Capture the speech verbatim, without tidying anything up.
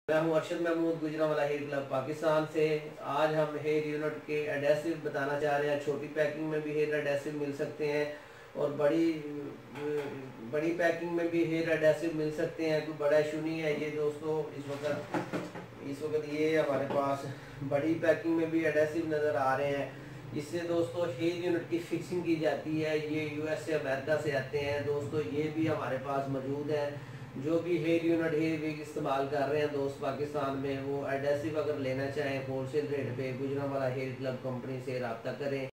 मैं हूं Arshad Mahmood, Gujranwala hair club Pakistan से। आज हम हेयर यूनिट के एडेसिव बताना चाह रहे हैं। छोटी पैकिंग में भी हेयर एडेसिव मिल सकते हैं और बड़ी बड़ी पैकिंग में भी हेयर एडेसिव मिल सकते हैं। कोई बड़ा इशू नहीं है ये दोस्तों। इस वक्त इस वक्त ये हमारे पास बड़ी पैकिंग में भी एडेसिव नज़र आ रहे हैं। इससे दोस्तों हेयर यूनिट की फिक्सिंग की जाती है। ये यूएस से, अमेरिका से आते हैं दोस्तों। ये भी हमारे पास मौजूद है। जो भी हेयर यूनिट हेयर विग इस्तेमाल कर रहे हैं दोस्त पाकिस्तान में, वो एडेसिव अगर लेना चाहें होलसेल रेट पे गुजरांवाला हेयर क्लब कंपनी से रब्ता करें।